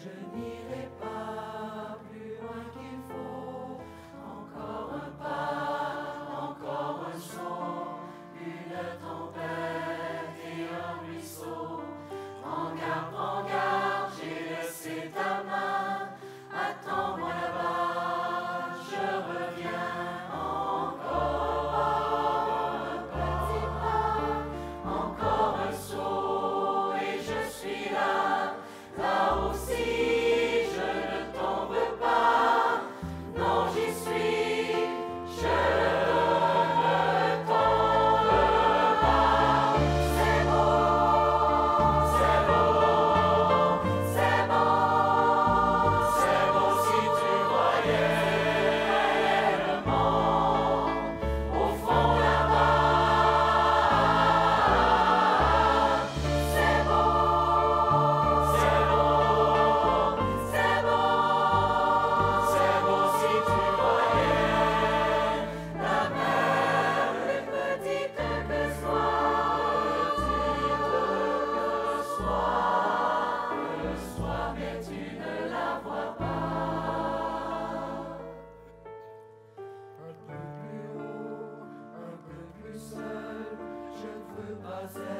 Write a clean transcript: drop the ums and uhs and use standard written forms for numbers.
Je n'irai pas plus loin qu'il faut. Encore un pas, encore un saut, une tempête et un ruisseau. Prends garde, j'ai laissé ta main. Attends-moi là-bas, je reviens. Encore un petit pas, encore un saut et je suis là. Là aussi, je ne tombe pas. Non, j'y suis, je ne tombe pas. C'est beau, c'est beau, c'est beau, c'est beau si tu voyais le monde au fond là-bas. C'est beau, c'est beau, c'est beau, c'est beau si tu voyais la mer, petite que soit, mais tu ne la vois pas. Un peu plus haut, un peu plus seul, je ne veux pas être